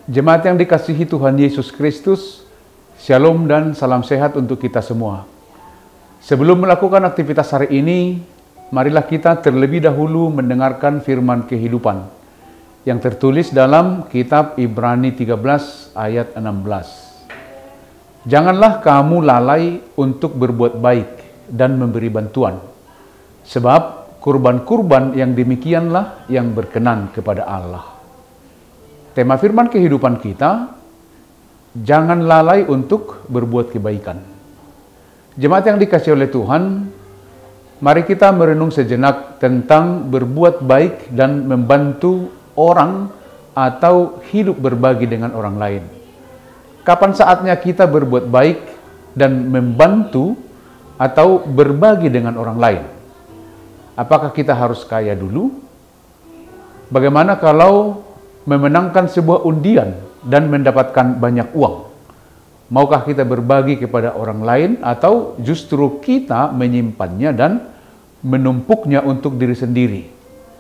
Jemaat yang dikasihi Tuhan Yesus Kristus, Shalom dan salam sehat untuk kita semua. Sebelum melakukan aktivitas hari ini, marilah kita terlebih dahulu mendengarkan firman kehidupan yang tertulis dalam kitab Ibrani 13 ayat 16. Janganlah kamu lalai untuk berbuat baik dan memberi bantuan, sebab kurban-kurban yang demikianlah yang berkenan kepada Allah. Tema firman kehidupan kita, jangan lalai untuk berbuat kebaikan. Jemaat yang dikasihi oleh Tuhan, mari kita merenung sejenak tentang berbuat baik dan membantu orang atau hidup berbagi dengan orang lain. Kapan saatnya kita berbuat baik dan membantu atau berbagi dengan orang lain? Apakah kita harus kaya dulu? Bagaimana kalau memenangkan sebuah undian dan mendapatkan banyak uang? Maukah kita berbagi kepada orang lain atau justru kita menyimpannya dan menumpuknya untuk diri sendiri?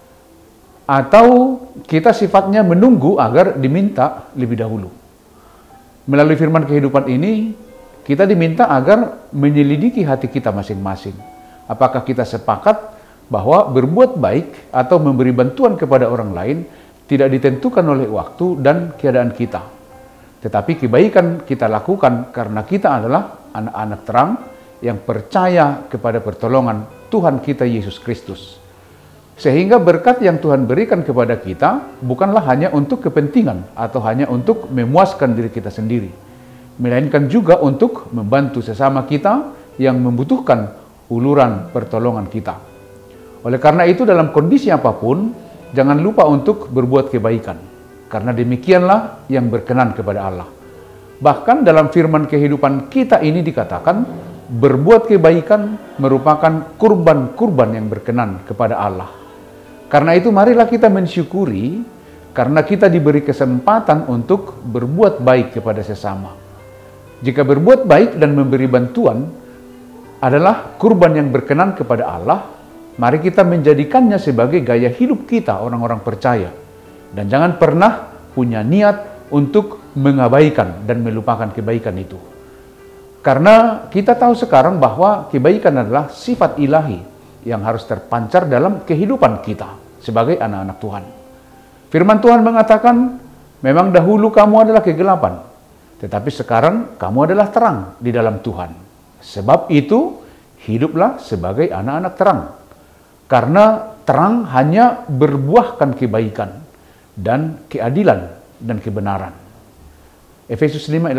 Atau kita sifatnya menunggu agar diminta lebih dahulu? Melalui firman kehidupan ini, kita diminta agar menyelidiki hati kita masing-masing. Apakah kita sepakat bahwa berbuat baik atau memberi bantuan kepada orang lain tidak ditentukan oleh waktu dan keadaan kita, tetapi kebaikan kita lakukan karena kita adalah anak-anak terang yang percaya kepada pertolongan Tuhan kita Yesus Kristus. Sehingga berkat yang Tuhan berikan kepada kita bukanlah hanya untuk kepentingan atau hanya untuk memuaskan diri kita sendiri, melainkan juga untuk membantu sesama kita yang membutuhkan uluran pertolongan kita. Oleh karena itu, dalam kondisi apapun, jangan lupa untuk berbuat kebaikan, karena demikianlah yang berkenan kepada Allah. Bahkan dalam firman kehidupan kita ini dikatakan, berbuat kebaikan merupakan kurban-kurban yang berkenan kepada Allah. Karena itu marilah kita mensyukuri, karena kita diberi kesempatan untuk berbuat baik kepada sesama. Jika berbuat baik dan memberi bantuan adalah kurban yang berkenan kepada Allah, mari kita menjadikannya sebagai gaya hidup kita orang-orang percaya. Dan jangan pernah punya niat untuk mengabaikan dan melupakan kebaikan itu. Karena kita tahu sekarang bahwa kebaikan adalah sifat ilahi yang harus terpancar dalam kehidupan kita sebagai anak-anak Tuhan. Firman Tuhan mengatakan, memang dahulu kamu adalah kegelapan, tetapi sekarang kamu adalah terang di dalam Tuhan. Sebab itu, hiduplah sebagai anak-anak terang. Karena terang hanya berbuahkan kebaikan dan keadilan dan kebenaran. Efesus 5,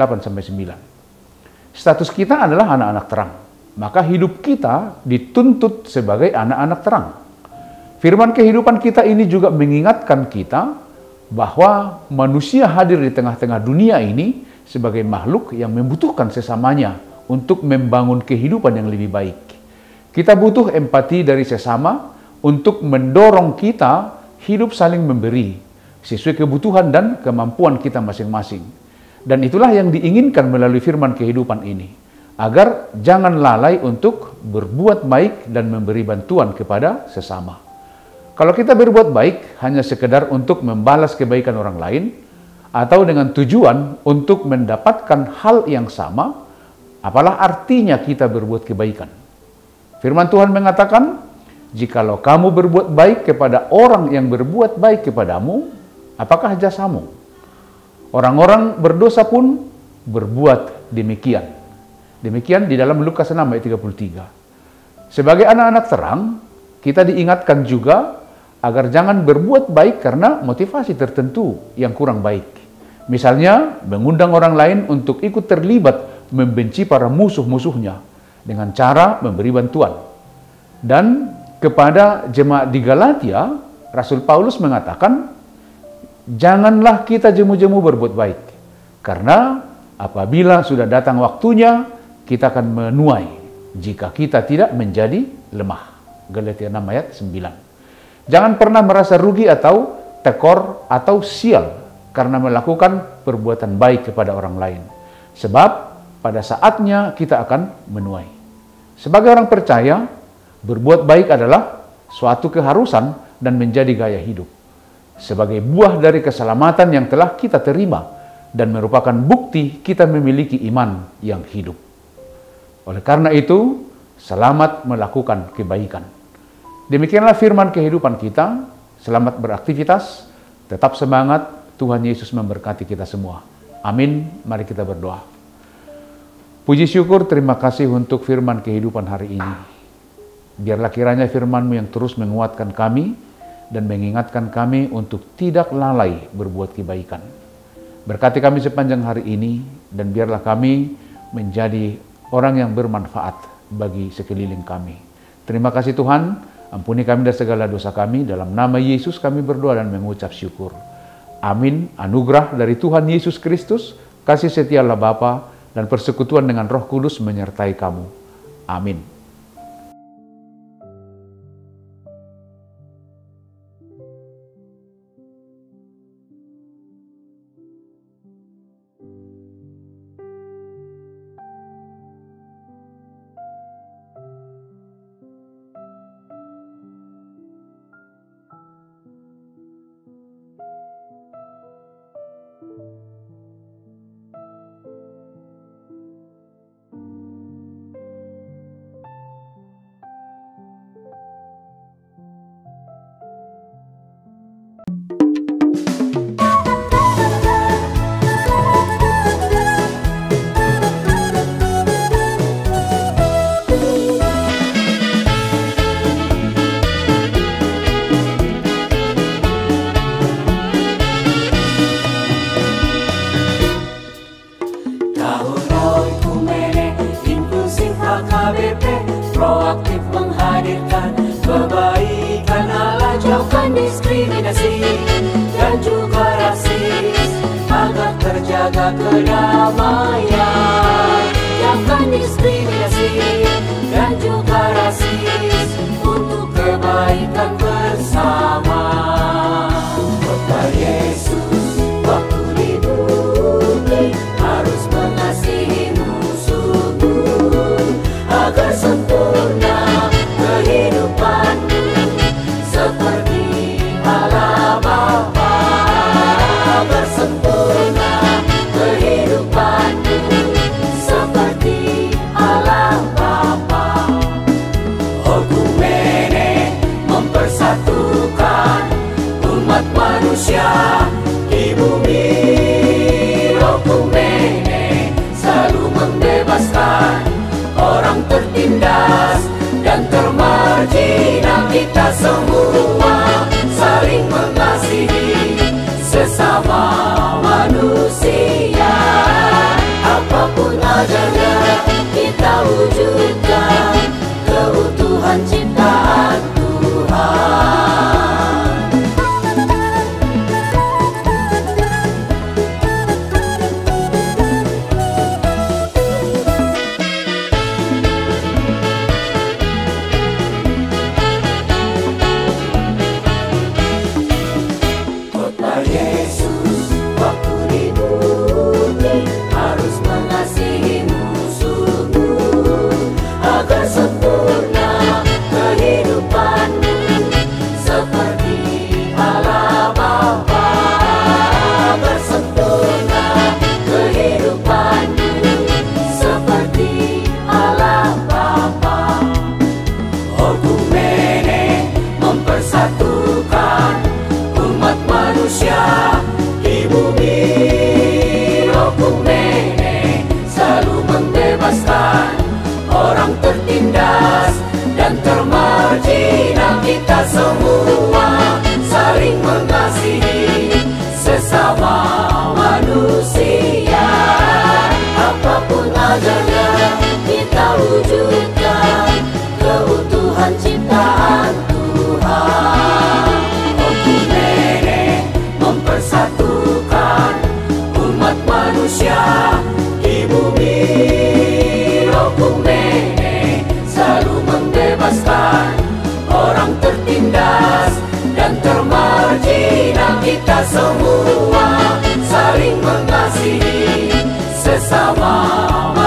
8-9. Status kita adalah anak-anak terang. Maka hidup kita dituntut sebagai anak-anak terang. Firman kehidupan kita ini juga mengingatkan kita bahwa manusia hadir di tengah-tengah dunia ini sebagai makhluk yang membutuhkan sesamanya untuk membangun kehidupan yang lebih baik. Kita butuh empati dari sesama untuk mendorong kita hidup saling memberi sesuai kebutuhan dan kemampuan kita masing-masing. Dan itulah yang diinginkan melalui firman kehidupan ini, agar jangan lalai untuk berbuat baik dan memberi bantuan kepada sesama. Kalau kita berbuat baik hanya sekedar untuk membalas kebaikan orang lain, atau dengan tujuan untuk mendapatkan hal yang sama, apalah artinya kita berbuat kebaikan? Firman Tuhan mengatakan, jikalau kamu berbuat baik kepada orang yang berbuat baik kepadamu, apakah jasamu? Orang-orang berdosa pun berbuat demikian. Demikian di dalam Lukas 6 ayat 33. Sebagai anak-anak terang, kita diingatkan juga agar jangan berbuat baik karena motivasi tertentu yang kurang baik. Misalnya, mengundang orang lain untuk ikut terlibat membenci para musuh-musuhnya dengan cara memberi bantuan. Dan kepada jemaat di Galatia, Rasul Paulus mengatakan, janganlah kita jemu-jemu berbuat baik, karena apabila sudah datang waktunya, kita akan menuai jika kita tidak menjadi lemah. Galatia 6 ayat 9. Jangan pernah merasa rugi atau tekor atau sial karena melakukan perbuatan baik kepada orang lain. Sebab pada saatnya kita akan menuai. Sebagai orang percaya, berbuat baik adalah suatu keharusan dan menjadi gaya hidup. Sebagai buah dari keselamatan yang telah kita terima dan merupakan bukti kita memiliki iman yang hidup. Oleh karena itu, selamat melakukan kebaikan. Demikianlah firman kehidupan kita. Selamat beraktivitas, tetap semangat. Tuhan Yesus memberkati kita semua. Amin. Mari kita berdoa. Puji syukur, terima kasih untuk firman kehidupan hari ini. Biarlah kiranya firman-Mu yang terus menguatkan kami dan mengingatkan kami untuk tidak lalai berbuat kebaikan. Berkati kami sepanjang hari ini, dan biarlah kami menjadi orang yang bermanfaat bagi sekeliling kami. Terima kasih Tuhan, ampuni kami dari segala dosa kami. Dalam nama Yesus kami berdoa dan mengucap syukur. Amin. Anugerah dari Tuhan Yesus Kristus, kasih setia Allah Bapa, dan persekutuan dengan Roh Kudus menyertai kamu. Amin. Proaktif menghadirkan kebaikan Allah, jauhkan diskriminasi dan juga rasis, agar terjaga kedamaian. Jauhkan diskriminasi dan juga rasis untuk kebaikan bersama. Kota Yesus waktu di bumi harus mengasihi musuhmu agar sempurna kehidupanmu seperti Allah Bapa. Agar sempurna kehidupanmu seperti Allah Bapa. Okumene mempersatukan umat manusia di bumi. Okumene selalu membebaskan orang tertindas dan termarginal. Kita semua saling mengasihi sesama manusia. Apapun adanya kita wujudkan keutuhan ciptaan Tuhan. Yesus waktu di bumi harus mengasihi musuhmu agar sempurna kehidupanmu seperti Allah Bapa. Agar sempurna kehidupanmu seperti Allah Bapa. Okumene mempersatukan umat manusia di bumi. Okumene selalu membebaskan orang tertindas dan termarginal. Kita semua saling mengasihi sesama manusia. Apapun adanya kita wujudkan keutuhan ciptaan Tuhan. Mempersatukan umat manusia di bumi. Okumene selalu membebaskan orang tertindas dan termarginal. Kita semua saling mengasihi sesama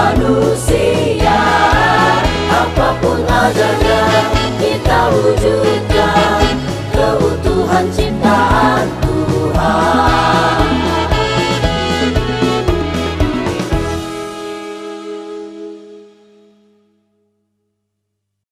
manusia. Apapun adanya kita wujud